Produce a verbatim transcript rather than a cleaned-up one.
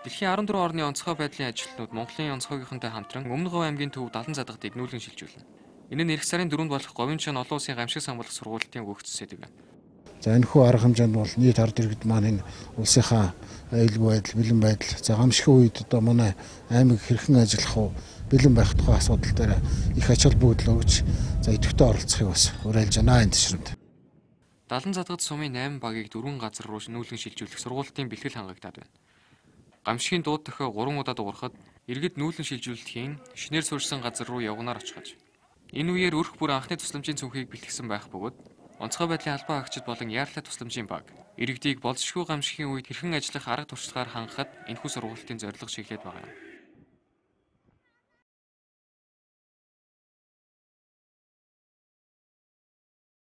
Дэлхийн арван дөрвөн орны онцгой байдлын ажилтнууд Монголын онцгойгийнхонтой хамтран Өмнө Говь аймгийн төв Далан задгадыг нүүлгэн шилжүүлнэ. Энэ нь эх сарын дөрөвд болох Говийн чон олон улсын гамшиг самбалах сургуулийн өгөгдсөн сэдэв. За энэхүү арга хэмжээнд бол нийт ард иргэд маань энэ улсынхаа аюулгүй байдал, бэлэн байдал, за гамшигын үед одоо манай аймаг хэрхэн ажиллах вэ, бэлэн байх тухай асуудал дээр их ач холбогдол өгч, за идэвхтэй оролцохыг бас уриалж байна энэ ташрамд. Далан задгад сумын найман багийг дөрвөн газар руу нүүлгэн шилжүүлэх сургуулийн бэлтгэл хангагдаад байна. Гамшигын дууд дохио гурван удаа дуурахад иргэд нүүлгэн шилжүүлэлтийн шинээр суурьсан газар руу явгнаар очихж. Энэ үеэр өрх бүр анхны тусламжийн цүнхийг бэлтгэсэн байх бөгөөд онцгой байдлын албан хаагчид болон яаралтай тусламжийн баг иргэдийг болзошгүй гамшигын үед хэрхэн ажиллах арга туршлагаар хангахад энэхүү сургуулийн зорилго чиглээд байгаа юм.